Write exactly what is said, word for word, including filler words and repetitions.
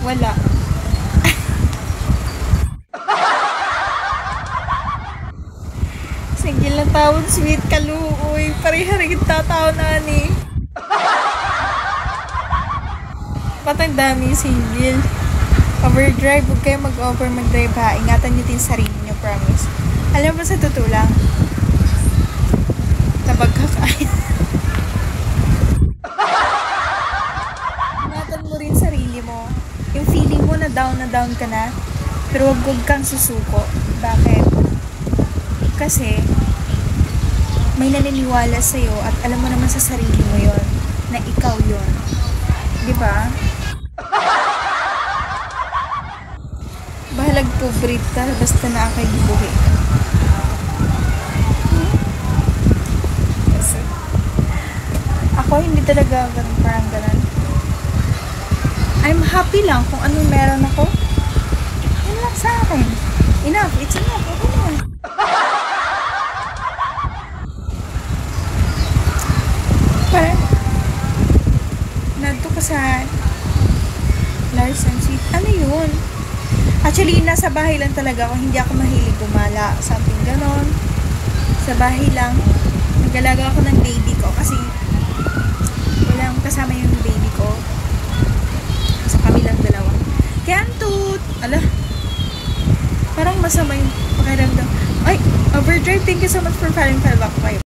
Wala. Single na tawon, sweet kaluoy. Pare-harigit tataw na ni. Patang dami single. Overdrive, huwag kayo mag-over mag-drive ha. Ingatan nyo din sarili nyo, promise. Alam mo sa totoo lang, tabag kakain. Ingatan mo rin sarili mo. Yung feeling mo na down na down ka na, pero huwag huwag kang susuko. Bakit? Kasi, may naniniwala sa'yo at alam mo naman sa sarili mo yon na ikaw yon. Diba? Bahalag po, Brita, basta na akay gibuhi. Hmm? Kasi, ako hindi talaga ganun, parang ganun. I'm happy lang kung anong meron ako. Yun lang sa akin. Enough, it's enough. Okay na. Parang, nandito ka sa Larsen Sweet. Ano yun? Actually, nasa bahay lang talaga ako. Hindi ako mahilig gumala. Something ganon. Sa bahay lang. Nagalaga ako ng baby ko kasi walang kasama yung baby ko. So, kami lang dalawa. Kaya antut! Ala, parang masama yung pakiramdam. Ay, Overdrive, thank you so much for following follow back kayo.